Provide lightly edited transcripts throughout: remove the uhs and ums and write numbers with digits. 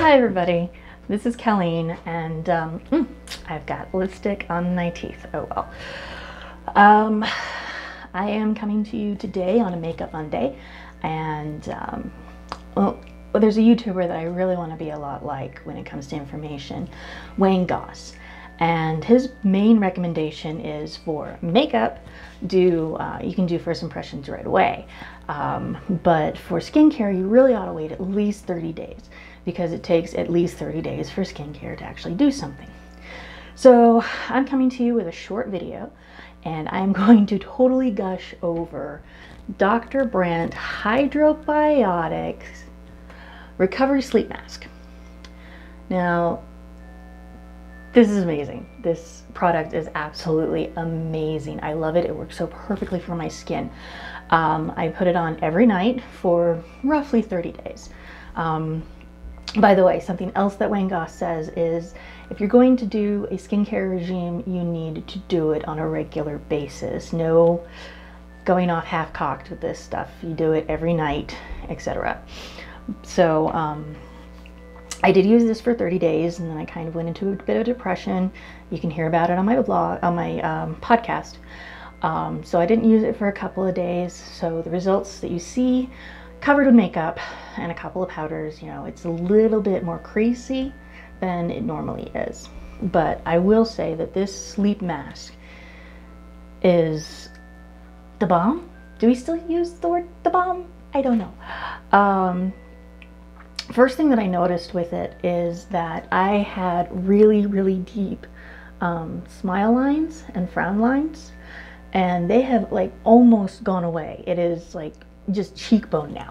Hi everybody, this is Colleen, and I've got lipstick on my teeth. Oh well. I am coming to you today on a Makeup Monday, and well, there's a YouTuber that I really want to be a lot like when it comes to information, Wayne Goss. And his main recommendation is for makeup, you can do first impressions right away. But for skincare, you really ought to wait at least 30 days because it takes at least 30 days for skincare to actually do something. So I'm coming to you with a short video, and I'm going to totally gush over Dr. Brandt Hydrobiotics Recovery Sleep Mask. Now, this is amazing. This product is absolutely amazing. I love it. It works so perfectly for my skin. I put it on every night for roughly 30 days. By the way, something else that Wayne Goss says is if you're going to do a skincare regime, you need to do it on a regular basis. No going off half-cocked with this stuff. You do it every night, etc. So I did use this for 30 days, and then I kind of went into a bit of depression. You can hear about it on my blog, on my podcast. So I didn't use it for a couple of days. So the results that you see, covered with makeup and a couple of powders, you know, it's a little bit more creasy than it normally is. But I will say that this sleep mask is the bomb. Do we still use the word the bomb? I don't know. First thing that I noticed with it is that I had really, really deep smile lines and frown lines, and they have like almost gone away. It is like just cheekbone now.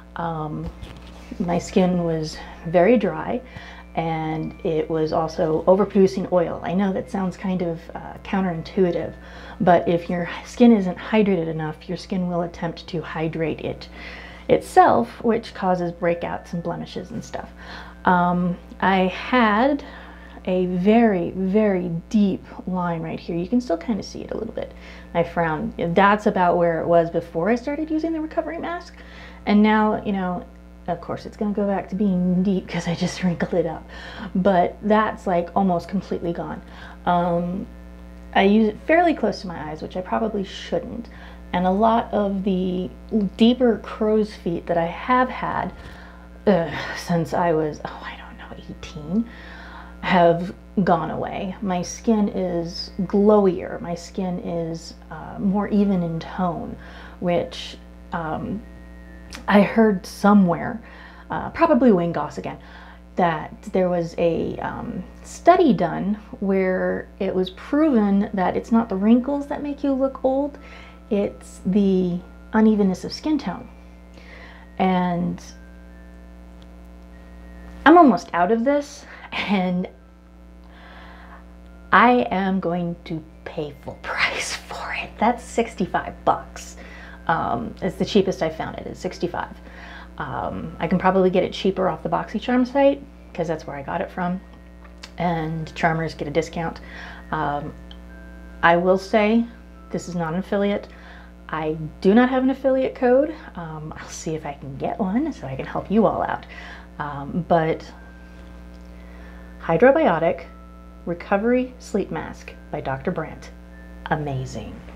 My skin was very dry, and it was also overproducing oil. I know that sounds kind of counterintuitive, but if your skin isn't hydrated enough, your skin will attempt to hydrate it itself, which causes breakouts and blemishes and stuff. I had a very, very deep line right here. You can still kind of see it a little bit. I frowned. That's about where it was before I started using the recovery mask. And now, you know, of course it's going to go back to being deep because I just wrinkled it up. But that's like almost completely gone. I use it fairly close to my eyes, which I probably shouldn't. And a lot of the deeper crow's feet that I have had since I was, oh, I don't know, 18, have gone away. My skin is glowier. My skin is more even in tone, which I heard somewhere, probably Wayne Goss again, that there was a study done where it was proven that it's not the wrinkles that make you look old, it's the unevenness of skin tone. And I'm almost out of this, and I am going to pay full price for it. That's 65 bucks. It's the cheapest I found it. It's 65. I can probably get it cheaper off the BoxyCharm site because that's where I got it from, and Charmers get a discount. I will say this is not an affiliate. I do not have an affiliate code. I'll see if I can get one so I can help you all out. But Hydrobiotic Recovery Sleep Mask by Dr. Brandt. Amazing.